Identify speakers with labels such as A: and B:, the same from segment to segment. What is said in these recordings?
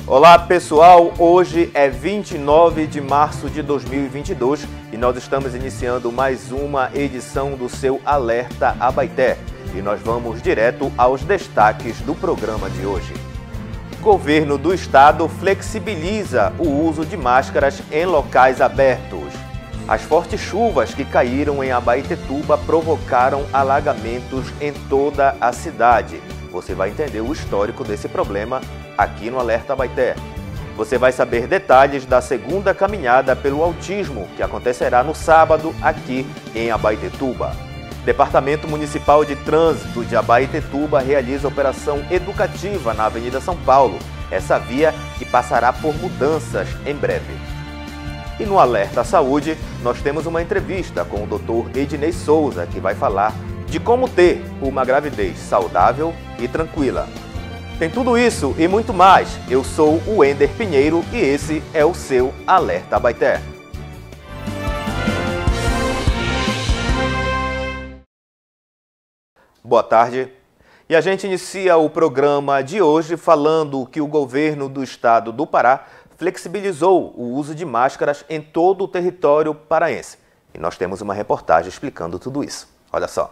A: Olá pessoal, hoje é 29 de março de 2022 e nós estamos iniciando mais uma edição do seu Alerta Abaeté. E nós vamos direto aos destaques do programa de hoje. Governo do Estado flexibiliza o uso de máscaras em locais abertos. As fortes chuvas que caíram em Abaetetuba provocaram alagamentos em toda a cidade. Você vai entender o histórico desse problema aqui no Alerta Abaeté. Você vai saber detalhes da segunda caminhada pelo autismo, que acontecerá no sábado aqui em Abaetetuba. Departamento Municipal de Trânsito de Abaetetuba realiza operação educativa na Avenida São Paulo, essa via que passará por mudanças em breve. E no Alerta Saúde, nós temos uma entrevista com o Dr. Ednei Souza, que vai falar de como ter uma gravidez saudável e tranquila. Tem tudo isso e muito mais. Eu sou o Wender Pinheiro e esse é o seu Alerta Abaeté. Boa tarde. E a gente inicia o programa de hoje falando que o governo do estado do Pará flexibilizou o uso de máscaras em todo o território paraense. E nós temos uma reportagem explicando tudo isso. Olha só.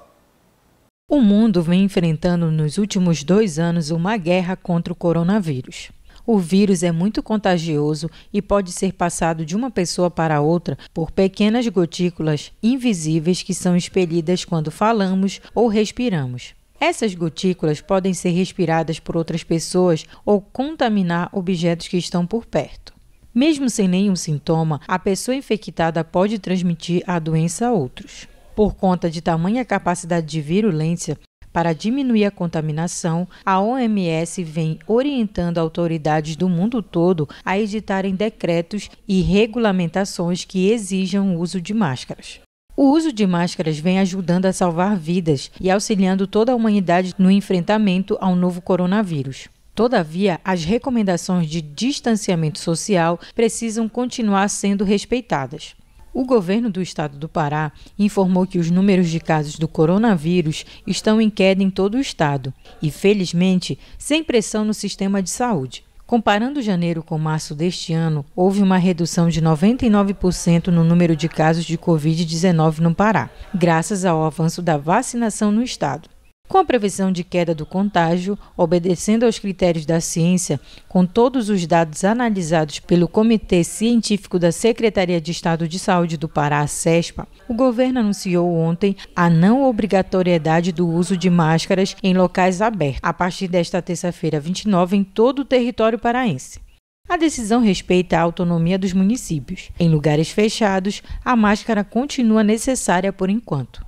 B: O mundo vem enfrentando nos últimos 2 anos uma guerra contra o coronavírus. O vírus é muito contagioso e pode ser passado de uma pessoa para outra por pequenas gotículas invisíveis que são expelidas quando falamos ou respiramos. Essas gotículas podem ser respiradas por outras pessoas ou contaminar objetos que estão por perto. Mesmo sem nenhum sintoma, a pessoa infectada pode transmitir a doença a outros. Por conta de tamanha capacidade de virulência, para diminuir a contaminação, a OMS vem orientando autoridades do mundo todo a editarem decretos e regulamentações que exijam o uso de máscaras. O uso de máscaras vem ajudando a salvar vidas e auxiliando toda a humanidade no enfrentamento ao novo coronavírus. Todavia, as recomendações de distanciamento social precisam continuar sendo respeitadas. O governo do estado do Pará informou que os números de casos do coronavírus estão em queda em todo o estado e, felizmente, sem pressão no sistema de saúde. Comparando janeiro com março deste ano, houve uma redução de 99% no número de casos de Covid-19 no Pará, graças ao avanço da vacinação no estado. Com a previsão de queda do contágio, obedecendo aos critérios da ciência, com todos os dados analisados pelo Comitê Científico da Secretaria de Estado de Saúde do Pará, CESPA, o governo anunciou ontem a não obrigatoriedade do uso de máscaras em locais abertos, a partir desta terça-feira 29, em todo o território paraense. A decisão respeita a autonomia dos municípios. Em lugares fechados, a máscara continua necessária por enquanto.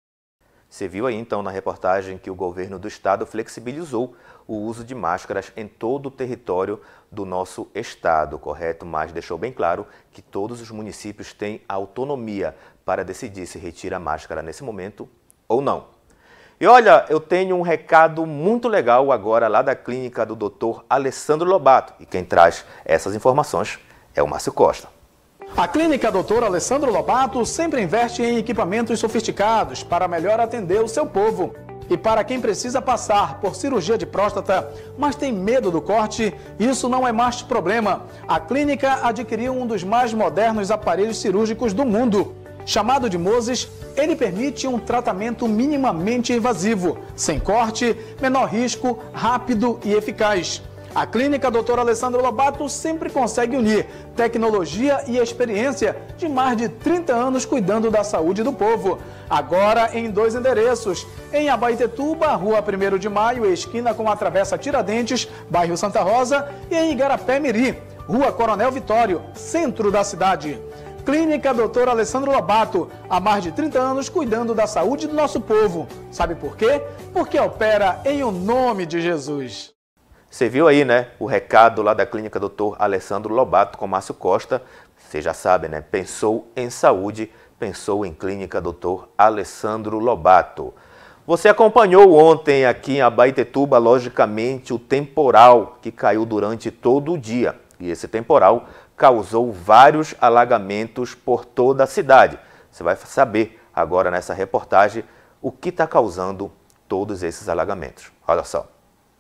A: Você viu aí então na reportagem que o governo do estado flexibilizou o uso de máscaras em todo o território do nosso estado, correto? Mas deixou bem claro que todos os municípios têm autonomia para decidir se retira a máscara nesse momento ou não. E olha, eu tenho um recado muito legal agora lá da clínica do Dr. Alessandro Lobato. E quem traz essas informações é o Márcio Costa.
C: A clínica Dr. Alessandro Lobato sempre investe em equipamentos sofisticados para melhor atender o seu povo. E para quem precisa passar por cirurgia de próstata, mas tem medo do corte, isso não é mais problema. A clínica adquiriu um dos mais modernos aparelhos cirúrgicos do mundo. Chamado de Moses, ele permite um tratamento minimamente invasivo, sem corte, menor risco, rápido e eficaz. A clínica Dr. Alessandro Lobato sempre consegue unir tecnologia e experiência de mais de 30 anos cuidando da saúde do povo. Agora em 2 endereços, em Abaetetuba, Rua 1º de Maio, esquina com a Travessa Tiradentes, bairro Santa Rosa, e em Igarapé-Miri, Rua Coronel Vitório, centro da cidade. Clínica Dr. Alessandro Lobato, há mais de 30 anos cuidando da saúde do nosso povo. Sabe por quê? Porque opera em o nome de Jesus.
A: Você viu aí, né, o recado lá da clínica Dr. Alessandro Lobato com Márcio Costa. Você já sabe, né, pensou em saúde, pensou em clínica Dr. Alessandro Lobato. Você acompanhou ontem aqui em Abaetetuba, logicamente, o temporal que caiu durante todo o dia. E esse temporal causou vários alagamentos por toda a cidade. Você vai saber agora nessa reportagem o que está causando todos esses alagamentos. Olha só.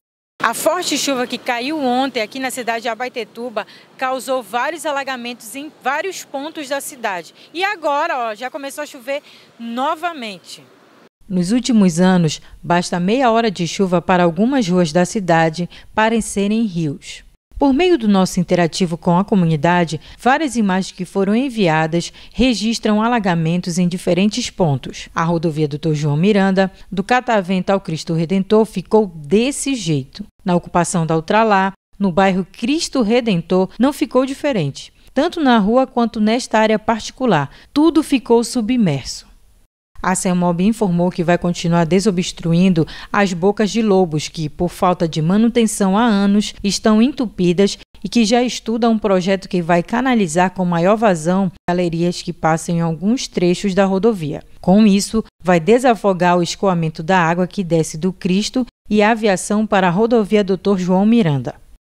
B: A forte chuva que caiu ontem aqui na cidade de Abaetetuba causou vários alagamentos em vários pontos da cidade. E agora, já começou a chover novamente. Nos últimos anos, basta meia hora de chuva para algumas ruas da cidade parecerem rios. Por meio do nosso interativo com a comunidade, várias imagens que foram enviadas registram alagamentos em diferentes pontos. A rodovia Dr. João Miranda, do Catavento ao Cristo Redentor, ficou desse jeito. Na ocupação da Ultralá, no bairro Cristo Redentor, não ficou diferente. Tanto na rua quanto nesta área particular, tudo ficou submerso. A CEMOB informou que vai continuar desobstruindo as bocas de lobos que, por falta de manutenção há anos, estão entupidas e que já estuda um projeto que vai canalizar com maior vazão galerias que passam em alguns trechos da rodovia. Com isso, vai desafogar o escoamento da água que desce do Cristo e a aviação para a rodovia Dr. João Miranda.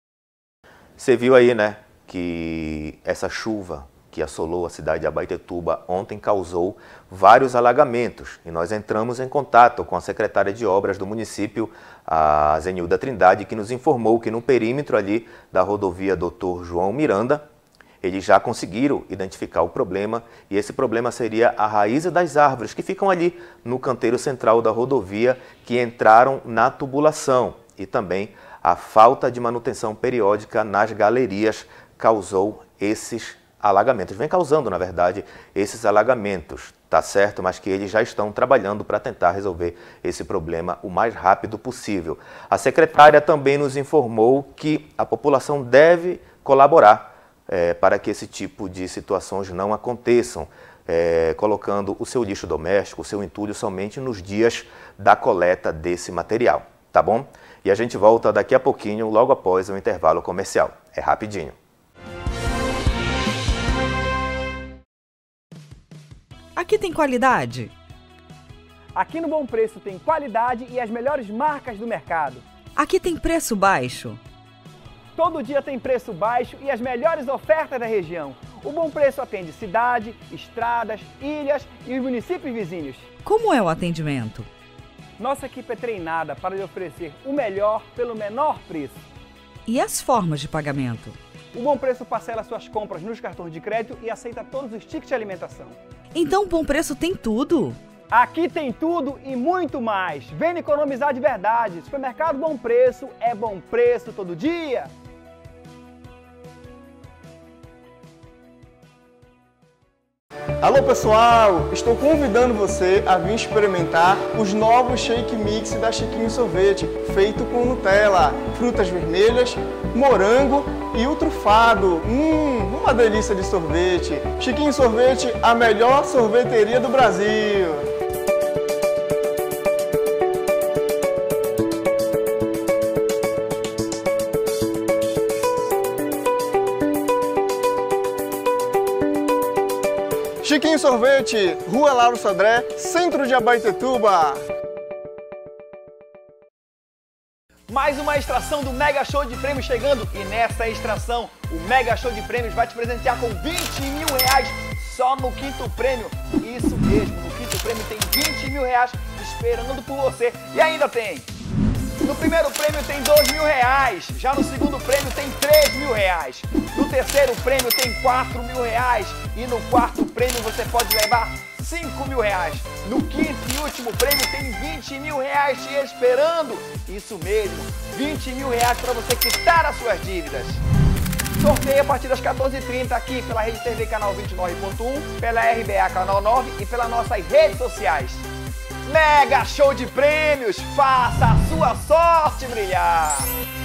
A: Você viu aí, né, que essa chuva que assolou a cidade de Abaetetuba ontem causou vários alagamentos e nós entramos em contato com a secretária de obras do município, a Zenilda Trindade, que nos informou que no perímetro ali da rodovia Dr. João Miranda, eles já conseguiram identificar o problema e esse problema seria a raiz das árvores que ficam ali no canteiro central da rodovia que entraram na tubulação e também a falta de manutenção periódica nas galerias causou esses alagamentos. Vem causando, na verdade, esses alagamentos, tá certo? Mas que eles já estão trabalhando para tentar resolver esse problema o mais rápido possível. A secretária também nos informou que a população deve colaborar para que esse tipo de situações não aconteçam, colocando o seu lixo doméstico, o seu entulho somente nos dias da coleta desse material, tá bom? E a gente volta daqui a pouquinho, logo após o intervalo comercial. É rapidinho.
D: Aqui tem qualidade?
E: Aqui no Bom Preço tem qualidade e as melhores marcas do mercado.
D: Aqui tem preço baixo?
E: Todo dia tem preço baixo e as melhores ofertas da região. O Bom Preço atende cidade, estradas, ilhas e os municípios vizinhos.
D: Como é o atendimento?
E: Nossa equipe é treinada para lhe oferecer o melhor pelo menor preço.
D: E as formas de pagamento?
E: O Bom Preço parcela suas compras nos cartões de crédito e aceita todos os tickets de alimentação.
D: Então o Bom Preço tem tudo?
E: Aqui tem tudo e muito mais. Venha economizar de verdade. Supermercado Bom Preço é bom preço todo dia.
F: Alô pessoal, estou convidando você a vir experimentar os novos Shake Mix da Chiquinho Sorvete, feito com Nutella, frutas vermelhas, morango e o trufado. Uma delícia de sorvete. Chiquinho Sorvete, a melhor sorveteria do Brasil. Chiquinho Sorvete, Rua Lauro Sodré, centro de Abaetetuba.
E: Mais uma extração do Mega Show de Prêmios chegando e nessa extração o Mega Show de Prêmios vai te presentear com 20 mil reais só no quinto prêmio. Isso mesmo, no quinto prêmio tem 20 mil reais esperando por você e ainda tem. No primeiro prêmio tem 2 mil reais, já no segundo prêmio tem 3 mil reais, no terceiro prêmio tem 4 mil reais e no quarto prêmio você pode levar 5 mil reais. No quinto e último prêmio tem 20 mil reais te esperando. Isso mesmo, 20 mil reais para você quitar as suas dívidas. Sorteio a partir das 14h30 aqui pela Rede TV Canal 29.1, pela RBA Canal 9 e pelas nossas redes sociais. Mega Show de Prêmios, faça a sua sorte brilhar!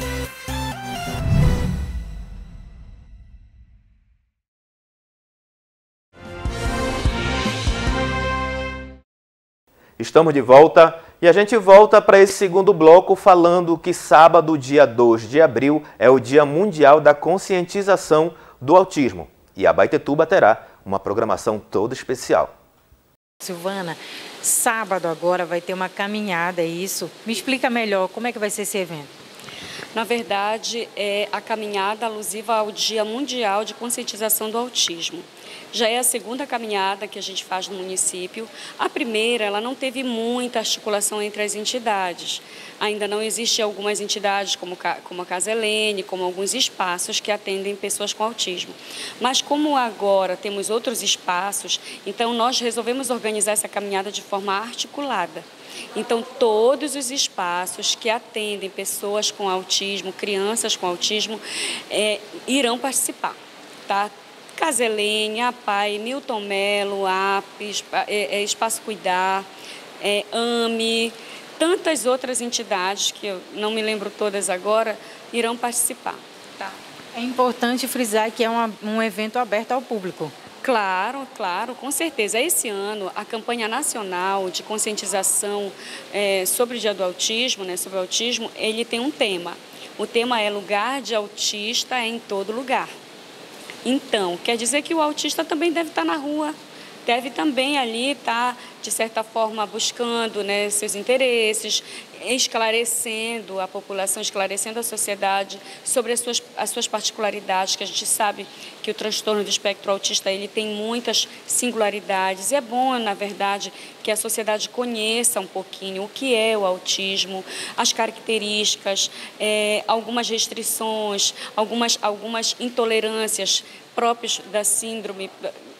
A: Estamos de volta e a gente volta para esse segundo bloco falando que sábado, dia 2 de abril, é o Dia Mundial da Conscientização do Autismo. E a Abaetetuba terá uma programação toda especial.
B: Silvana, sábado agora vai ter uma caminhada, é isso? Me explica melhor, como é que vai ser esse evento?
G: Na verdade, é a caminhada alusiva ao Dia Mundial de Conscientização do Autismo. Já é a segunda caminhada que a gente faz no município. A primeira, ela não teve muita articulação entre as entidades. Ainda não existem algumas entidades como a Casa Helene, como alguns espaços que atendem pessoas com autismo. Mas como agora temos outros espaços, então nós resolvemos organizar essa caminhada de forma articulada. Então, todos os espaços que atendem pessoas com autismo, crianças com autismo, irão participar, tá? Casa Helene, APAI, Milton Melo, APES, Espaço Cuidar, AME, tantas outras entidades, que eu não me lembro todas agora, irão participar. Tá?
B: É importante frisar que é um evento aberto ao público.
G: Claro, claro, com certeza. Esse ano, a campanha nacional de conscientização sobre o Dia do Autismo, sobre o autismo, ele tem um tema. O tema é Lugar de Autista em Todo Lugar. Então, quer dizer que o autista também deve estar na rua, deve também ali estar, de certa forma, buscando seus interesses, esclarecendo a população, esclarecendo a sociedade sobre as suas particularidades, que a gente sabe que o transtorno do espectro autista ele tem muitas singularidades. E é bom, na verdade, que a sociedade conheça um pouquinho o que é o autismo, as características, algumas restrições, algumas intolerâncias próprias da síndrome,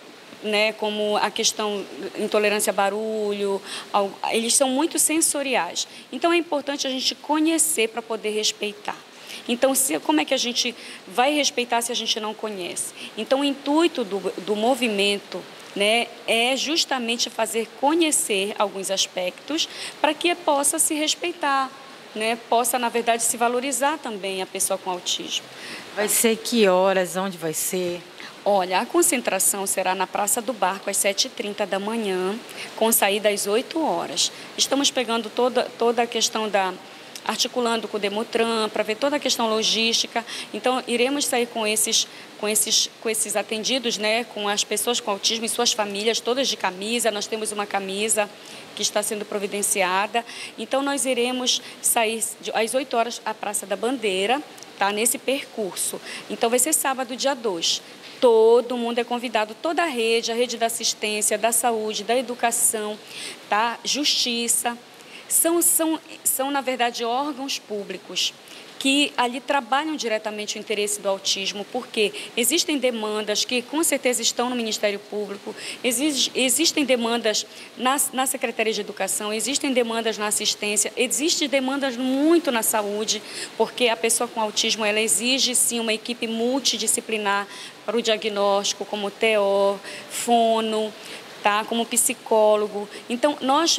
G: como a questão intolerância a barulho, eles são muito sensoriais. Então é importante a gente conhecer para poder respeitar. Então, como é que a gente vai respeitar se a gente não conhece? Então, o intuito do movimento é justamente fazer conhecer alguns aspectos para que possa se respeitar, possa, na verdade, se valorizar também a pessoa com autismo.
B: Vai ser que horas? Onde vai ser?
G: Olha, a concentração será na Praça do Barco às 7h30 da manhã, com saída às 8 horas. Estamos pegando toda a questão articulando com o Demutran, para ver toda a questão logística. Então, iremos sair com esses atendidos, com as pessoas com autismo e suas famílias, todas de camisa. Nós temos uma camisa que está sendo providenciada. Então, nós iremos sair às 8 horas à Praça da Bandeira, tá, nesse percurso. Então, vai ser sábado, dia 2. Todo mundo é convidado, toda a rede da assistência, da saúde, da educação, tá? Justiça. São, na verdade, órgãos públicos que ali trabalham diretamente o interesse do autismo, porque existem demandas que com certeza estão no Ministério Público, existem demandas na Secretaria de Educação, existem demandas na assistência, existem demandas muito na saúde, porque a pessoa com autismo ela exige sim uma equipe multidisciplinar para o diagnóstico, como TO, fono, tá? Como psicólogo. Então,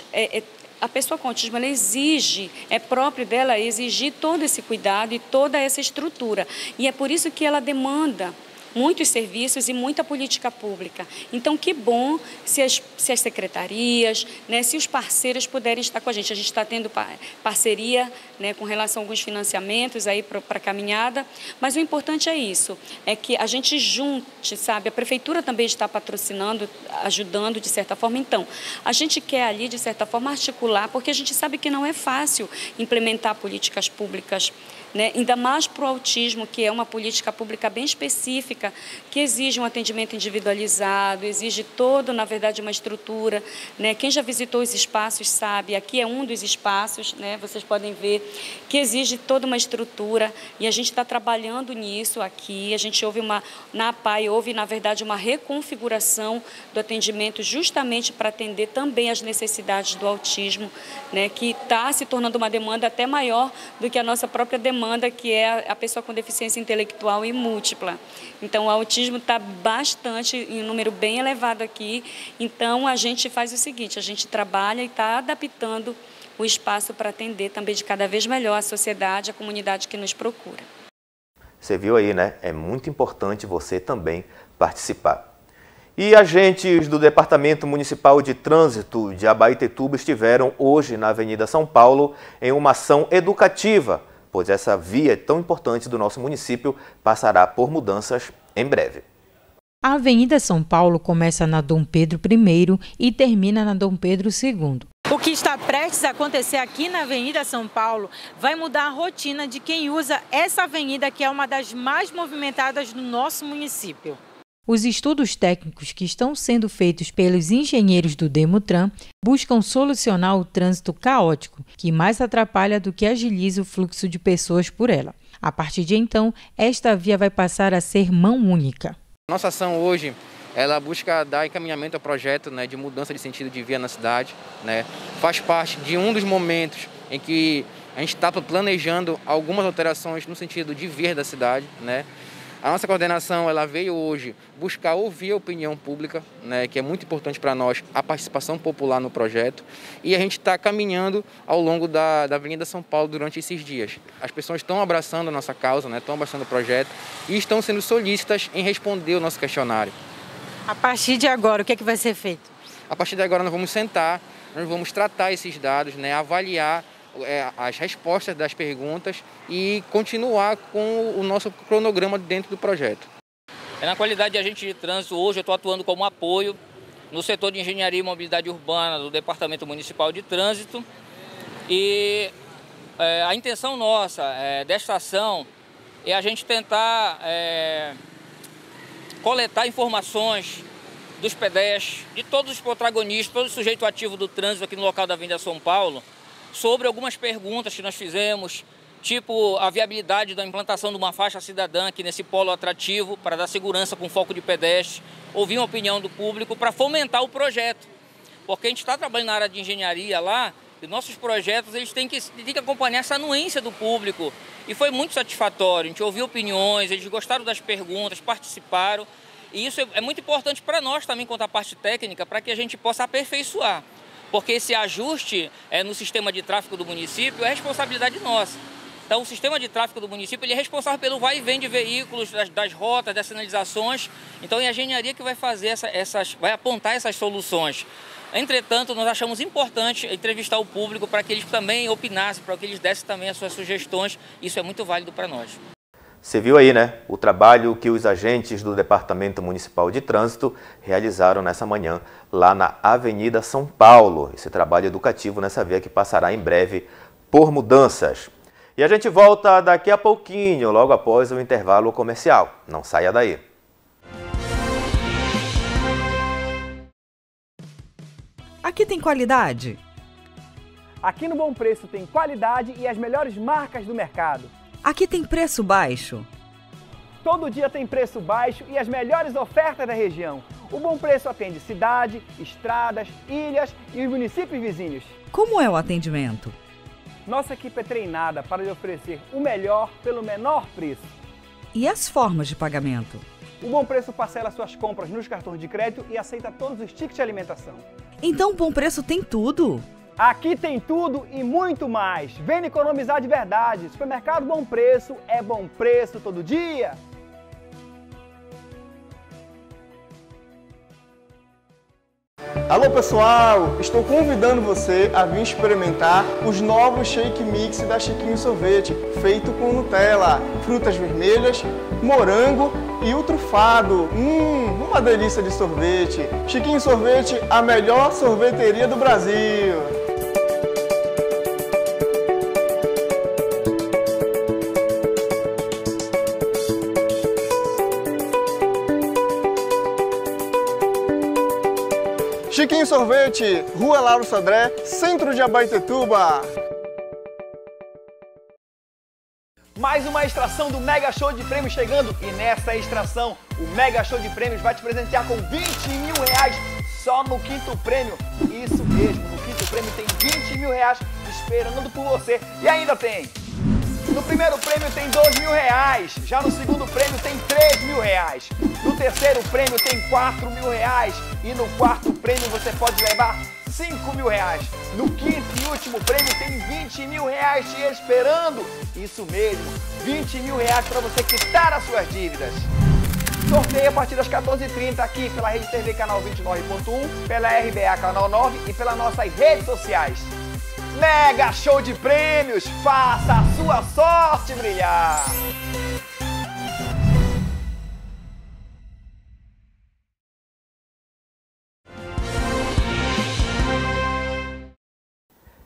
G: a pessoa com autismo, ela exige, é próprio dela exigir todo esse cuidado e toda essa estrutura. E é por isso que ela demanda muitos serviços e muita política pública. Então, que bom se as secretarias, se os parceiros puderem estar com a gente. A gente está tendo parceria com relação a alguns financiamentos aí para a caminhada, mas o importante é isso, é que a gente junte, sabe? A prefeitura também está patrocinando, ajudando de certa forma. Então, a gente quer ali, de certa forma, articular, porque a gente sabe que não é fácil implementar políticas públicas, ainda mais para o autismo, que é uma política pública bem específica, que exige um atendimento individualizado, exige toda, na verdade, uma estrutura. Quem já visitou os espaços sabe, aqui é um dos espaços, vocês podem ver, que exige toda uma estrutura, e a gente está trabalhando nisso aqui. A gente na APAI, houve, na verdade, uma reconfiguração do atendimento justamente para atender também as necessidades do autismo, que está se tornando uma demanda até maior do que a nossa própria demanda, que é a pessoa com deficiência intelectual e múltipla. Então, o autismo está bastante, em um número bem elevado aqui. Então, a gente faz o seguinte, a gente trabalha e está adaptando o espaço para atender também de cada vez melhor a sociedade, a comunidade que nos procura.
A: Você viu aí, É muito importante você também participar. E agentes do Departamento Municipal de Trânsito de Abaetetuba estiveram hoje na Avenida São Paulo em uma ação educativa, pois essa via tão importante do nosso município passará por mudanças em breve.
B: A Avenida São Paulo começa na Dom Pedro I e termina na Dom Pedro II.
D: O
B: que está prestes a acontecer aqui na Avenida São Paulo vai mudar a rotina de quem usa essa avenida, que é uma das mais movimentadas do nosso município. Os estudos técnicos que estão sendo feitos pelos engenheiros do Demutran buscam solucionar o trânsito caótico, que mais atrapalha do que agiliza o fluxo de pessoas por ela. A partir de então, esta via vai passar a ser mão única.
H: Nossa ação hoje, ela busca dar encaminhamento ao projeto, de mudança de sentido de via na cidade. Faz parte de um dos momentos em que a gente está planejando algumas alterações no sentido de via da cidade. A nossa coordenação ela veio hoje buscar ouvir a opinião pública, que é muito importante para nós, a participação popular no projeto. E a gente está caminhando ao longo da Avenida São Paulo durante esses dias. As pessoas estão abraçando a nossa causa, estão abraçando o projeto e estão sendo solícitas em responder o nosso questionário.
B: A partir de agora, o que vai ser feito?
H: A partir de agora nós vamos sentar, nós vamos tratar esses dados, avaliar as respostas das perguntas e continuar com o nosso cronograma dentro do projeto.
I: Na qualidade de agente de trânsito, hoje eu estou atuando como apoio no setor de engenharia e mobilidade urbana do Departamento Municipal de Trânsito. E a intenção nossa desta ação é a gente tentar coletar informações dos pedestres, de todos os protagonistas, todo o sujeito ativo do trânsito aqui no local da Avenida São Paulo, sobre algumas perguntas que nós fizemos, tipo a viabilidade da implantação de uma faixa cidadã aqui nesse polo atrativo para dar segurança com foco de pedestre, ouvir a opinião do público para fomentar o projeto. Porque a gente está trabalhando na área de engenharia lá e nossos projetos eles têm que acompanhar essa anuência do público. E foi muito satisfatório, a gente ouviu opiniões, eles gostaram das perguntas, participaram. E isso é muito importante para nós também, quanto à parte técnica, para que a gente possa aperfeiçoar. Porque esse ajuste no sistema de tráfego do município é responsabilidade nossa. Então, o sistema de tráfego do município ele é responsável pelo vai e vem de veículos, das rotas, das sinalizações. Então, é a engenharia que vai fazer vai apontar essas soluções. Entretanto, nós achamos importante entrevistar o público para que eles também opinassem, para que eles dessem também as suas sugestões. Isso é muito válido para nós.
A: Você viu aí, o trabalho que os agentes do Departamento Municipal de Trânsito realizaram nessa manhã lá na Avenida São Paulo. Esse trabalho educativo nessa via que passará em breve por mudanças. E a gente volta daqui a pouquinho, logo após o intervalo comercial. Não saia daí.
D: Aqui tem qualidade?
E: Aqui no Bom Preço tem qualidade e as melhores marcas do mercado.
D: Aqui tem preço baixo?
E: Todo dia tem preço baixo e as melhores ofertas da região. O Bom Preço atende cidade, estradas, ilhas e os municípios vizinhos.
D: Como é o atendimento?
E: Nossa equipe é treinada para lhe oferecer o melhor pelo menor preço.
D: E as formas de pagamento?
E: O Bom Preço parcela suas compras nos cartões de crédito e aceita todos os tickets de alimentação.
D: Então o Bom Preço tem tudo?
E: Aqui tem tudo e muito mais. Venha economizar de verdade. Supermercado Bom Preço é bom preço todo dia.
F: Alô pessoal, estou convidando você a vir experimentar os novos Shake Mix da Chiquinho Sorvete, feito com Nutella, frutas vermelhas, morango e o trufado. Uma delícia de sorvete. Chiquinho Sorvete, a melhor sorveteria do Brasil. Chiquinho Sorvete, Rua Lauro Sodré, centro de Abaetetuba.
E: Mais uma extração do Mega Show de Prêmios chegando e nessa extração o Mega Show de Prêmios vai te presentear com 20 mil reais só no quinto prêmio. Isso mesmo, no quinto prêmio tem 20 mil reais esperando por você e ainda tem. No primeiro prêmio tem 2 mil reais, já no segundo prêmio tem 3 mil reais, no terceiro prêmio tem 4 mil reais e no quarto prêmio você pode levar 5 mil reais. No quinto e último prêmio tem 20 mil reais te esperando. Isso mesmo, 20 mil reais para você quitar as suas dívidas. Sorteio a partir das 14h30 aqui pela Rede TV Canal 29.1, pela RBA Canal 9 e pelas nossas redes sociais. Mega Show de Prêmios, faça a sua sorte brilhar!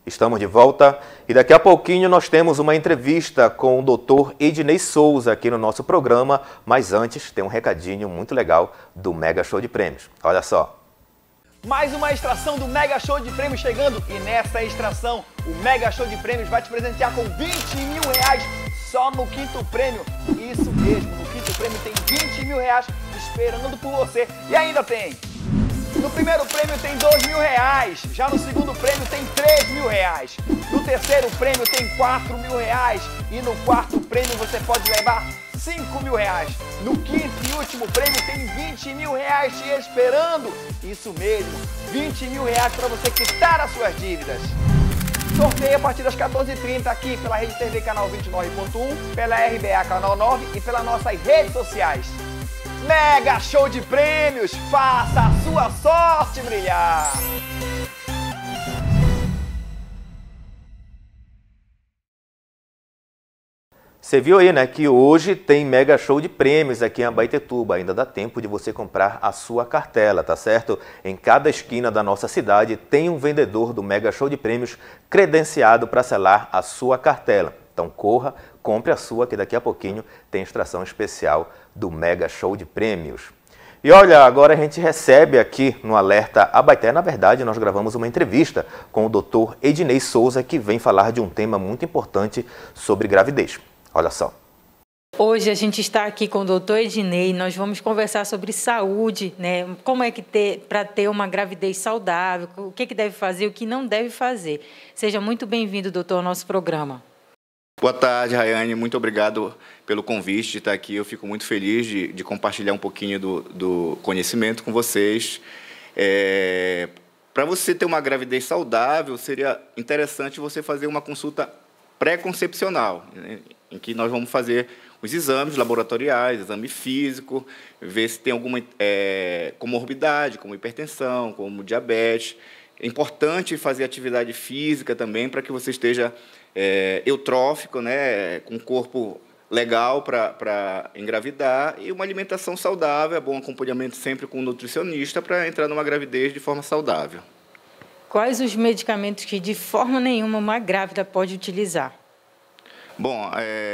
A: Estamos de volta e daqui a pouquinho nós temos uma entrevista com o Dr. Ednei Souza aqui no nosso programa, mas antes tem um recadinho muito legal do Mega Show de Prêmios. Olha só.
E: Mais uma extração do Mega Show de Prêmios chegando e nessa extração o Mega Show de Prêmios vai te presentear com 20 mil reais só no quinto prêmio. Isso mesmo, no quinto prêmio tem 20 mil reais esperando por você e ainda tem. No primeiro prêmio tem 2 mil reais, já no segundo prêmio tem 3 mil reais, no terceiro prêmio tem 4 mil reais e no quarto prêmio você pode levar 5 mil reais. No quinto e último prêmio tem 20 mil reais te esperando. Isso mesmo, 20 mil reais para você quitar as suas dívidas. Sorteio a partir das 14h30 aqui pela Rede TV Canal 29.1, pela RBA Canal 9 e pelas nossas redes sociais. Mega Show de Prêmios, faça a sua sorte brilhar!
A: Você viu aí, né, que hoje tem Mega Show de Prêmios aqui em Abaetetuba. Ainda dá tempo de você comprar a sua cartela, tá certo? Em cada esquina da nossa cidade tem um vendedor do Mega Show de Prêmios credenciado para selar a sua cartela. Então corra, compre a sua, que daqui a pouquinho tem extração especial do Mega Show de Prêmios. E olha, agora a gente recebe aqui no Alerta Abaeté, na verdade, nós gravamos uma entrevista com o Dr. Ednei Souza, que vem falar de um tema muito importante sobre gravidez. Olha só.
B: Hoje a gente está aqui com o doutor Ednei, nós vamos conversar sobre saúde, né? Como é que para ter uma gravidez saudável, o que deve fazer, o que não deve fazer. Seja muito bem-vindo, doutor, ao nosso programa.
J: Boa tarde, Rayane. Muito obrigado pelo convite de estar aqui. Eu fico muito feliz de compartilhar um pouquinho do conhecimento com vocês. Para você ter uma gravidez saudável, seria interessante você fazer uma consulta pré-concepcional, né, em que nós vamos fazer os exames laboratoriais, exame físico, ver se tem alguma comorbidade, como hipertensão, como diabetes. É importante fazer atividade física também para que você esteja eutrófico, né, com um corpo legal para engravidar, e uma alimentação saudável, bom acompanhamento sempre com um nutricionista para entrar numa gravidez de forma saudável.
B: Quais os medicamentos que de forma nenhuma uma grávida pode utilizar?
J: Bom,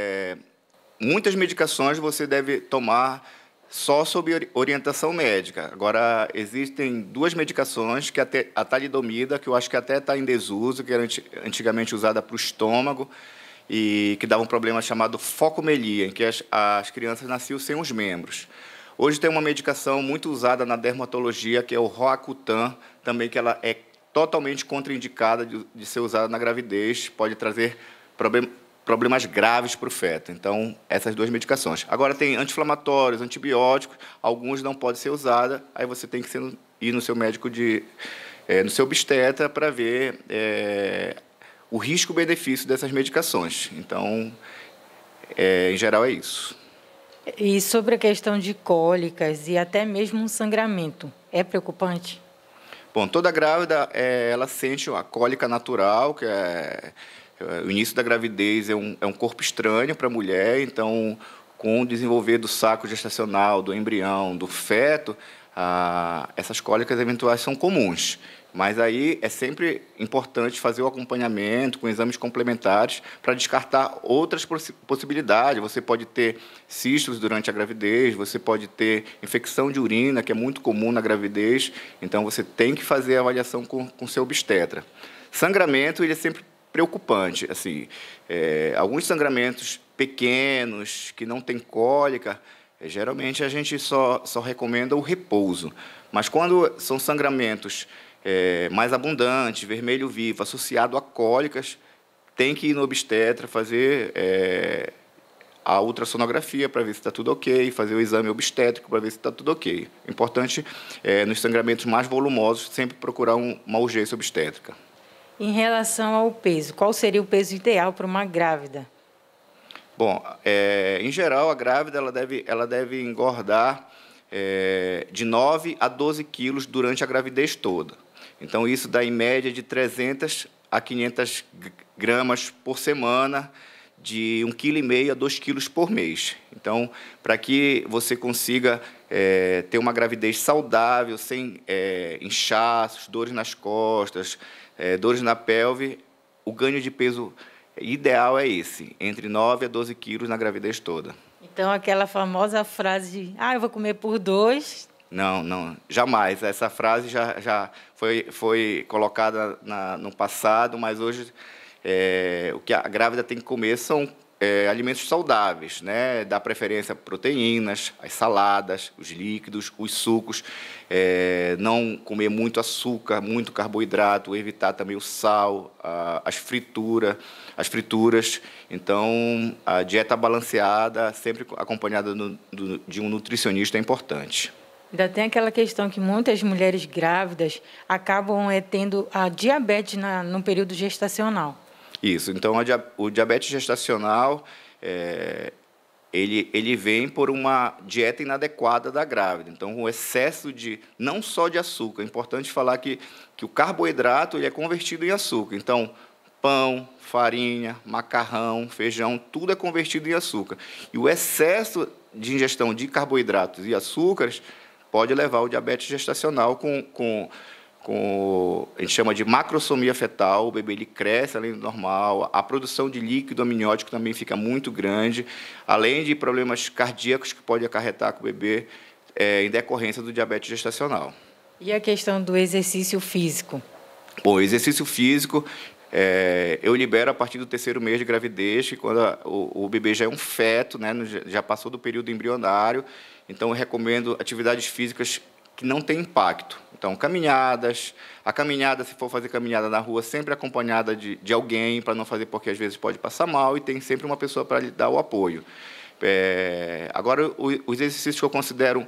J: muitas medicações você deve tomar só sob orientação médica. Agora, existem duas medicações, que a talidomida, que eu acho que até está em desuso, que era antigamente usada para o estômago, e que dava um problema chamado focomelia, em que as crianças nasciam sem os membros. Hoje tem uma medicação muito usada na dermatologia, que é o Roacutan, também que ela é totalmente contraindicada de ser usada na gravidez, pode trazer problemas graves para o feto. Então, essas duas medicações. Agora, tem anti-inflamatórios, antibióticos, alguns não podem ser usados, aí você tem que ir no seu médico, no seu obstetra, para ver o risco-benefício dessas medicações. Então, em geral, é isso.
B: E sobre a questão de cólicas e até mesmo um sangramento, é preocupante?
J: Bom, toda grávida, ela sente a cólica natural, que o início da gravidez é um corpo estranho para a mulher, então, com o desenvolver do saco gestacional, do embrião, do feto, essas cólicas eventuais são comuns. Mas aí é sempre importante fazer o acompanhamento com exames complementares para descartar outras possibilidades. Você pode ter cistos durante a gravidez, você pode ter infecção de urina, que é muito comum na gravidez, então você tem que fazer a avaliação com o seu obstetra. Sangramento, ele é sempre preocupante. Assim, alguns sangramentos pequenos, que não têm cólica, geralmente a gente só recomenda o repouso. Mas quando são sangramentos mais abundantes, vermelho vivo, associado a cólicas, tem que ir no obstetra, fazer a ultrassonografia para ver se está tudo ok, fazer o exame obstétrico para ver se está tudo ok. Importante, nos sangramentos mais volumosos, sempre procurar uma urgência obstétrica.
B: Em relação ao peso, qual seria o peso ideal para uma grávida?
J: Bom, em geral, a grávida ela deve engordar de 9 a 12 quilos durante a gravidez toda. Então, isso dá, em média, de 300 a 500 gramas por semana, de 1,5 kg a 2 quilos por mês. Então, para que você consiga ter uma gravidez saudável, sem inchaços, dores nas costas, dores na pelve, o ganho de peso ideal é esse, entre 9 a 12 quilos na gravidez toda.
B: Então, aquela famosa frase de, eu vou comer por 2...
J: Não, jamais. Essa frase já foi colocada no passado, mas hoje o que a grávida tem que comer são alimentos saudáveis, né? Dar preferência a proteínas, as saladas, os líquidos, os sucos, não comer muito açúcar, muito carboidrato, evitar também o sal, as frituras. Então, a dieta balanceada, sempre acompanhada de um nutricionista, é importante.
B: Ainda tem aquela questão que muitas mulheres grávidas acabam tendo a diabetes no período gestacional.
J: Isso. Então, o diabetes gestacional, ele vem por uma dieta inadequada da grávida. Então, o excesso não só de açúcar. É importante falar que o carboidrato ele é convertido em açúcar. Então, pão, farinha, macarrão, feijão, tudo é convertido em açúcar. E o excesso de ingestão de carboidratos e açúcares pode levar ao diabetes gestacional a gente chama de macrosomia fetal. O bebê ele cresce além do normal, a produção de líquido amniótico também fica muito grande, além de problemas cardíacos que pode acarretar com o bebê em decorrência do diabetes gestacional.
B: E a questão do exercício físico?
J: Bom, o exercício físico eu libero a partir do 3º mês de gravidez, que quando o bebê já é um feto, né, já passou do período embrionário. Então, eu recomendo atividades físicas que não têm impacto. Então, caminhadas. A caminhada, se for fazer caminhada na rua, sempre acompanhada de alguém, para não fazer porque às vezes pode passar mal, e tem sempre uma pessoa para lhe dar o apoio. Agora, os exercícios que eu considero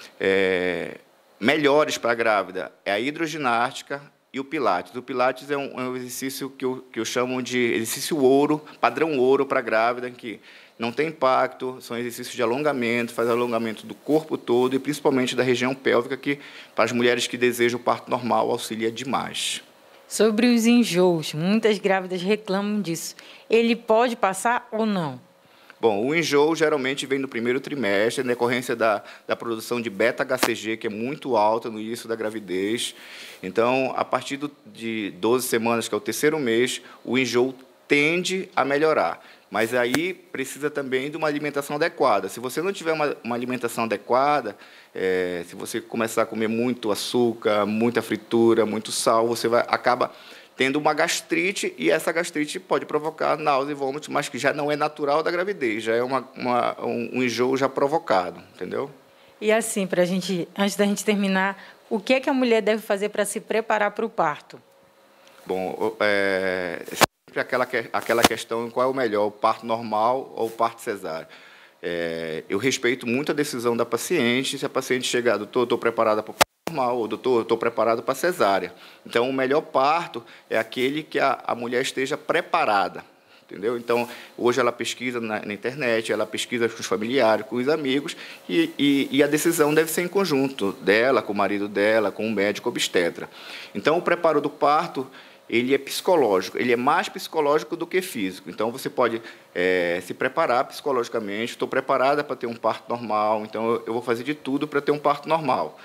J: melhores para a grávida é a hidroginástica e o Pilates. O Pilates é um exercício que eu chamo de exercício ouro, padrão ouro para a grávida, que não tem impacto, são exercícios de alongamento, faz alongamento do corpo todo e principalmente da região pélvica, que para as mulheres que desejam o parto normal auxilia demais.
B: Sobre os enjoos, muitas grávidas reclamam disso. Ele pode passar ou não?
J: Bom, o enjoo geralmente vem no 1º trimestre, em decorrência da produção de beta-HCG, que é muito alta no início da gravidez. Então, a partir de 12 semanas, que é o 3º mês, o enjoo tende a melhorar. Mas aí precisa também de uma alimentação adequada. Se você não tiver uma alimentação adequada, se você começar a comer muito açúcar, muita fritura, muito sal, você acaba tendo uma gastrite, e essa gastrite pode provocar náusea e vômito, mas que já não é natural da gravidez, já é um enjoo já provocado, entendeu?
B: E assim, antes da gente terminar, o que é que a mulher deve fazer para se preparar para o parto?
J: Bom, sempre aquela questão, qual é o melhor, o parto normal ou o parto cesáreo? Eu respeito muito a decisão da paciente. Se a paciente chegar, doutor, estou preparada para o parto normal, ou doutor, estou preparado para a cesárea. Então, o melhor parto é aquele que a mulher esteja preparada, entendeu? Então, hoje ela pesquisa na internet, ela pesquisa com os familiares, com os amigos, e a decisão deve ser em conjunto dela, com o marido dela, com o médico obstetra. Então, o preparo do parto, ele é psicológico, ele é mais psicológico do que físico. Então, você pode se preparar psicologicamente. Estou preparada para ter um parto normal, então eu vou fazer de tudo para ter um parto normal.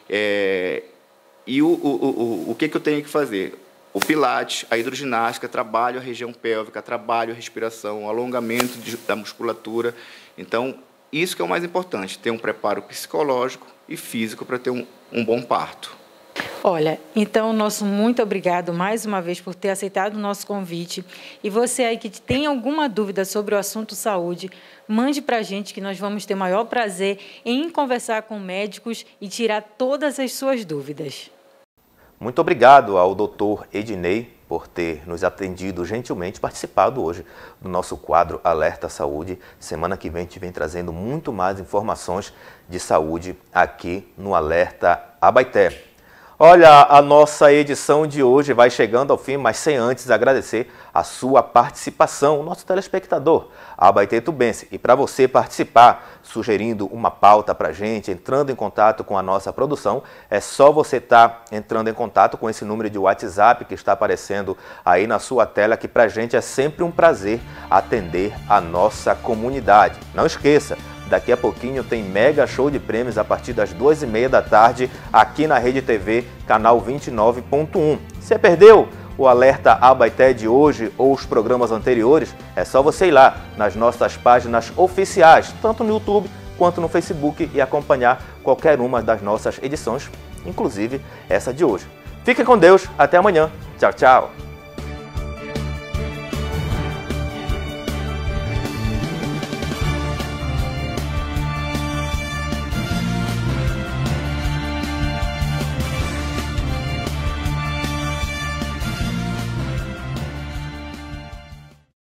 J: E o que eu tenho que fazer? O Pilates, a hidroginástica, trabalho a região pélvica, trabalho a respiração, o alongamento da musculatura. Então, isso que é o mais importante, ter um preparo psicológico e físico para ter um bom parto.
B: Olha, então, nosso muito obrigado mais uma vez por ter aceitado o nosso convite. E você aí que tem alguma dúvida sobre o assunto saúde, mande para a gente, que nós vamos ter o maior prazer em conversar com médicos e tirar todas as suas dúvidas.
A: Muito obrigado ao Dr. Ednei por ter nos atendido gentilmente, participado hoje do nosso quadro Alerta Saúde. Semana que vem a gente vem trazendo muito mais informações de saúde aqui no Alerta Abaeté. Olha, a nossa edição de hoje vai chegando ao fim, mas sem antes agradecer a sua participação, o nosso telespectador, abaetetubense. E para você participar, sugerindo uma pauta para a gente, entrando em contato com a nossa produção, é só você estar entrando em contato com esse número de WhatsApp que está aparecendo aí na sua tela, que para a gente é sempre um prazer atender a nossa comunidade. Não esqueça, daqui a pouquinho tem mega show de prêmios a partir das 2h30 da tarde aqui na Rede TV, canal 29.1. Você perdeu? o Alerta Abaeté de hoje ou os programas anteriores, é só você ir lá nas nossas páginas oficiais, tanto no YouTube quanto no Facebook, e acompanhar qualquer uma das nossas edições, inclusive essa de hoje. Fiquem com Deus, até amanhã. Tchau, tchau.